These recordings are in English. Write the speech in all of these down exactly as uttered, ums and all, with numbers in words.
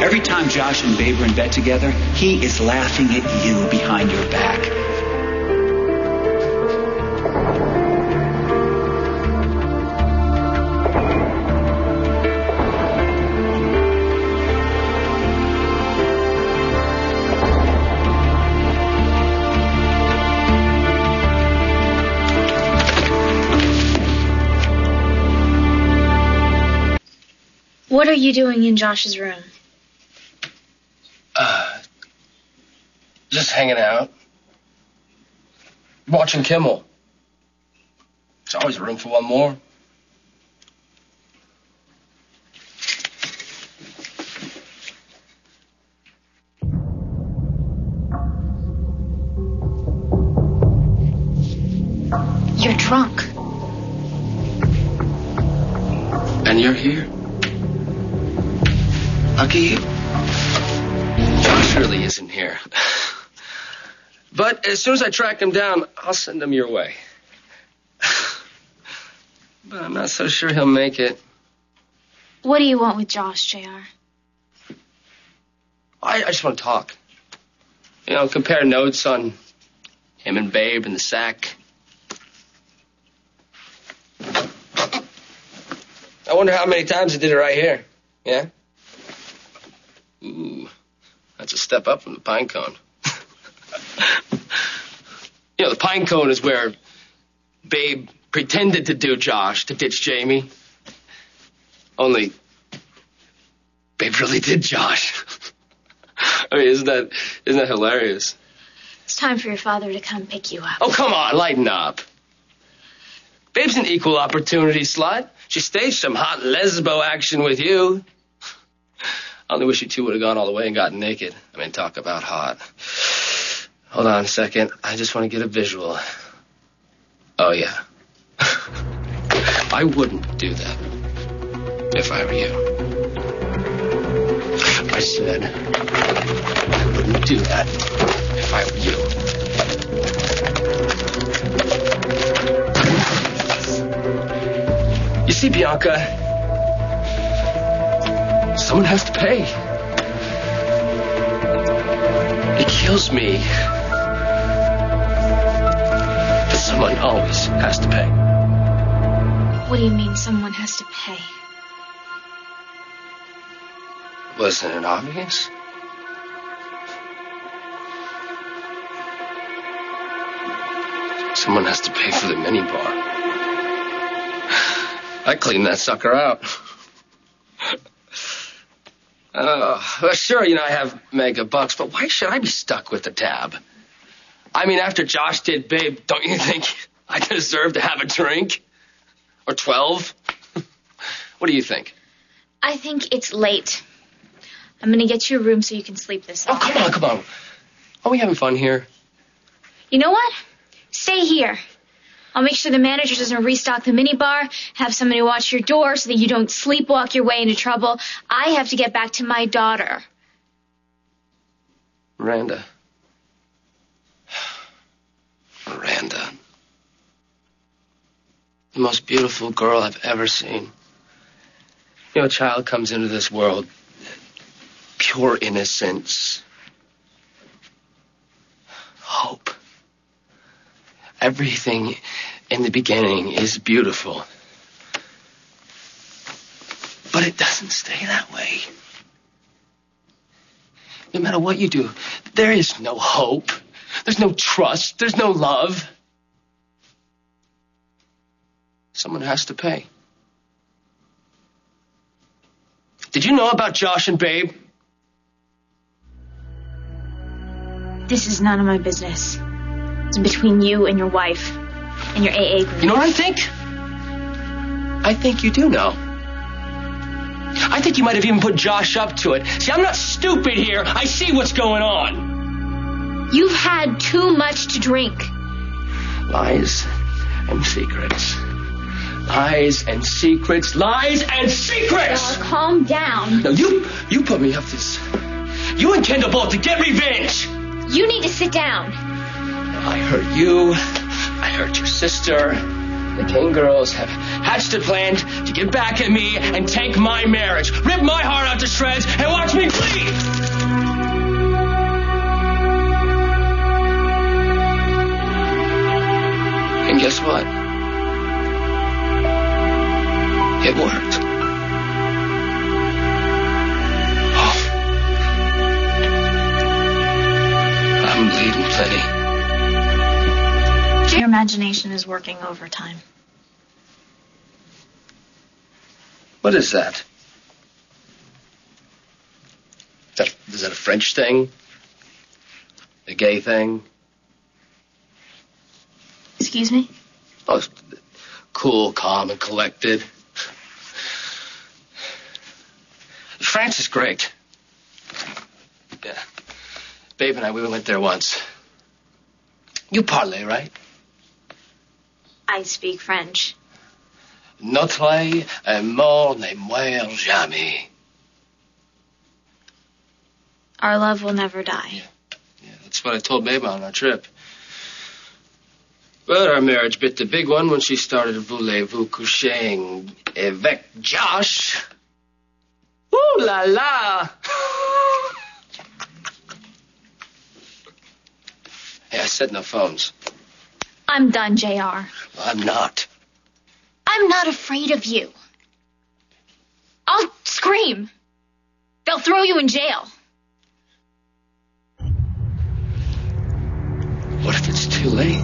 Every time Josh and Babe are in bed together, he is laughing at you behind your back. What are you doing in Josh's room? Uh, just hanging out. Watching Kimmel. There's always room for one more. You're drunk. And you're here. Lucky you. Josh really isn't here. But as soon as I track him down, I'll send him your way. But I'm not so sure he'll make it. What do you want with Josh, J R? I, I just want to talk. You know, compare notes on him and Babe and the sack. I wonder how many times he did it right here. Yeah? Ooh, that's a step up from the pine cone. You know, the pine cone is where Babe pretended to do Josh to ditch Jamie. Only Babe really did Josh. I mean, isn't that isn't that hilarious? It's time for your father to come pick you up. Oh, come on, lighten up. Babe's an equal opportunity slut. She staged some hot lesbo action with you. I only wish you two would have gone all the way and gotten naked. I mean, talk about hot. Hold on a second. I just want to get a visual. Oh, yeah. I wouldn't do that if I were you. I said I wouldn't do that if I were you. You see, Bianca, someone has to pay. It kills me that someone always has to pay. What do you mean someone has to pay? Wasn't it obvious? Someone has to pay for the minibar. I cleaned that sucker out. Uh, well, sure, you know, I have mega bucks, but why should I be stuck with the tab? I mean, after Josh did Babe, don't you think I deserve to have a drink? Or twelve? What do you think? I think it's late. I'm going to get you a room so you can sleep this Oh, off. come on, come on. Are we having fun here? You know what? Stay here. I'll make sure the manager doesn't restock the minibar, have somebody watch your door so that you don't sleepwalk your way into trouble. I have to get back to my daughter. Miranda. Miranda. The most beautiful girl I've ever seen. You know, a child comes into this world, pure innocence, hope. Everything in the beginning is beautiful. But it doesn't stay that way. No matter what you do, there is no hope. There's no trust. There's no love. Someone has to pay. Did you know about Josh and Babe? This is none of my business. It's between you and your wife and your A A group. You know what I think? I think you do know. I think you might have even put Josh up to it. See, I'm not stupid here. I see what's going on. You've had too much to drink. Lies and secrets. Lies and secrets. Lies and secrets! Now, calm down. No, you, you put me up this. You and Kendall both to get revenge. You need to sit down. I hurt you. I hurt your sister. The King girls have hatched a plan to get back at me and take my marriage, rip my heart out to shreds, and watch me bleed! what? It worked. Oh. I'm bleeding plenty. Your imagination is working overtime. What is that? Is that, is that a French thing? A gay thing? Excuse me? Oh, cool, calm, and collected. France is great. Yeah. Babe and I, we went there once. You parlez, right? I speak French. Notre amour ne meurt jamais. Our love will never die. Yeah. Yeah, that's what I told Babe on our trip. But our marriage bit the big one when she started voulez-vous coucher avec Josh. Ooh la la! Hey, I said no phones. I'm done, J R. Well, I'm not. I'm not afraid of you. I'll scream. They'll throw you in jail. What if it's too late?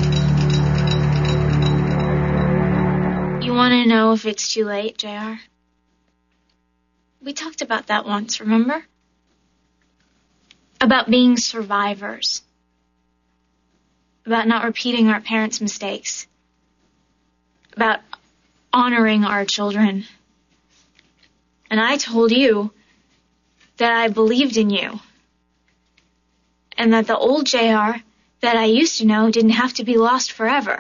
You want to know if it's too late, J R? We talked about that once, remember? About being survivors. About not repeating our parents' mistakes. About honoring our children. And I told you that I believed in you. And that the old J R that I used to know didn't have to be lost forever.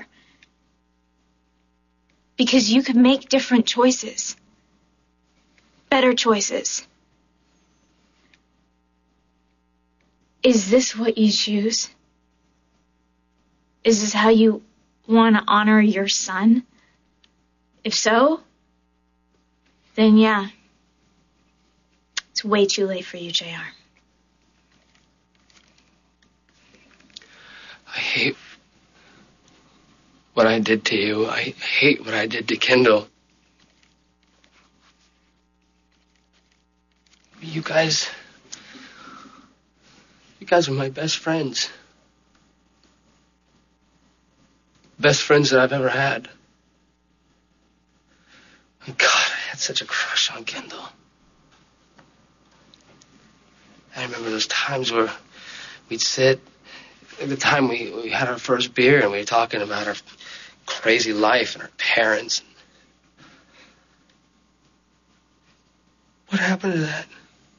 Because you could make different choices. Better choices. Is this what you choose? Is this how you want to honor your son? If so, then yeah. It's way too late for you, J R. I hate what I did to you. I hate what I did to Kendall. You guys... You guys are my best friends. Best friends that I've ever had. And God, I had such a crush on Kendall. I remember those times where we'd sit... At the time we, we had our first beer and we were talking about our crazy life and our parents. What happened to that?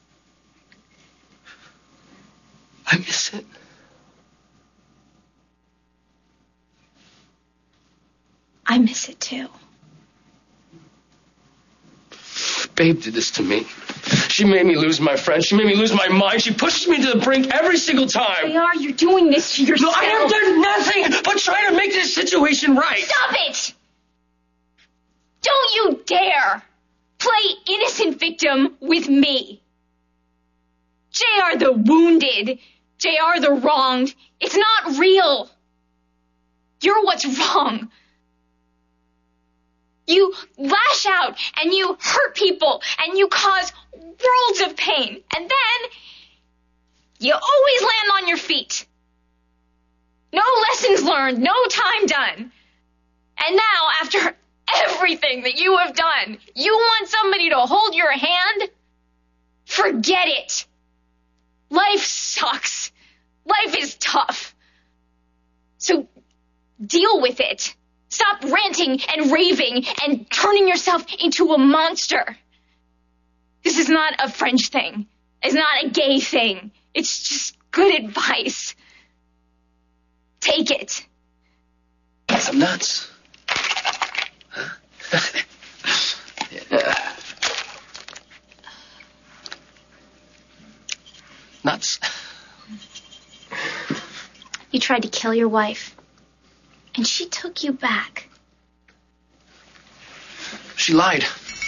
I miss it. I miss it too. Babe did this to me. She made me lose my friends. She made me lose my mind. She pushes me to the brink every single time. J R, you're doing this to yourself. No, I have done nothing but try to make this situation right. Stop it! Don't you dare play innocent victim with me. J R the wounded. J R the wronged. It's not real. You're what's wrong. You lash out, and you hurt people, and you cause worlds of pain. And then, you always land on your feet. No lessons learned, no time done. And now, after everything that you have done, you want somebody to hold your hand? Forget it. Life sucks. Life is tough. So, deal with it. Stop ranting and raving and turning yourself into a monster. This is not a French thing. It's not a gay thing. It's just good advice. Take it. I'm nuts. Huh? Yeah. Nuts. You tried to kill your wife. And she took you back. She lied.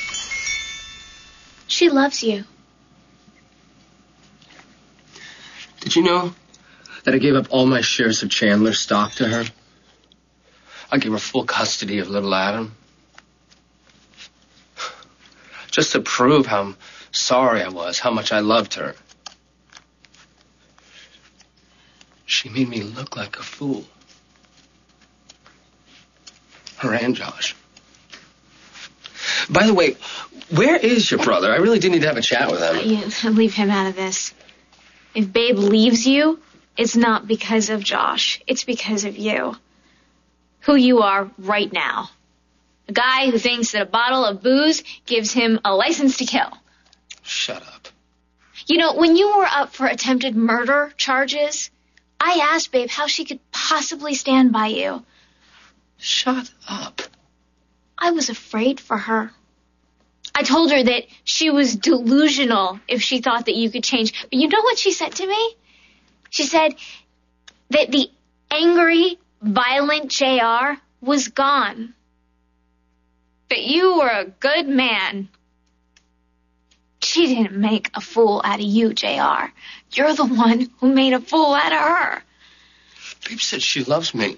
She loves you. Did you know that I gave up all my shares of Chandler stock to her? I'll give her full custody of little Adam. Just to prove how sorry I was, how much I loved her. She made me look like a fool. Her and Josh. By the way, where is your brother? I really do need to have a chat with him. Yeah, leave him out of this. If Babe leaves you, it's not because of Josh. It's because of you. Who you are right now. A guy who thinks that a bottle of booze gives him a license to kill. Shut up. You know, when you were up for attempted murder charges, I asked Babe how she could possibly stand by you. Shut up. I was afraid for her. I told her that she was delusional if she thought that you could change. But you know what she said to me? She said that the angry, violent J R was gone. That you were a good man. She didn't make a fool out of you, J R. You're the one who made a fool out of her. Babe said she loves me.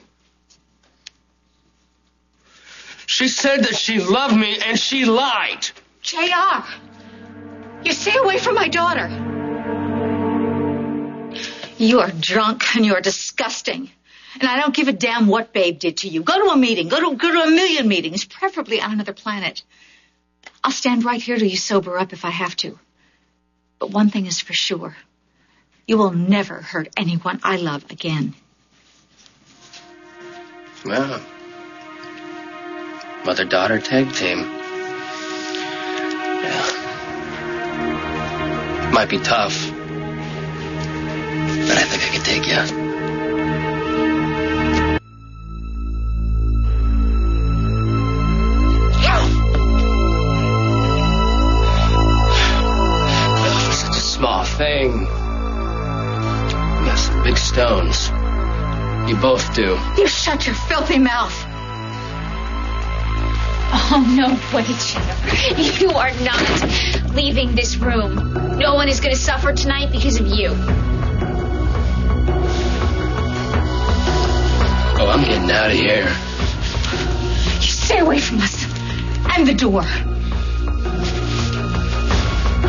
She said that she loved me, and she lied. J R, you stay away from my daughter. You are drunk and you are disgusting. And I don't give a damn what Babe did to you. Go to a meeting. Go to, go to a million meetings, preferably on another planet. I'll stand right here till you sober up if I have to. But one thing is for sure. You will never hurt anyone I love again. Well, mother-daughter tag team. Yeah. Might be tough, but I think I can take you. Such a small thing. You have some big stones. You both do. You shut your filthy mouth. Oh, no way, Jennifer. You are not leaving this room. No one is going to suffer tonight because of you. Oh, I'm getting out of here. You stay away from us. And the door.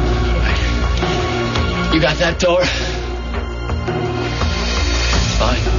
You got that door? Fine.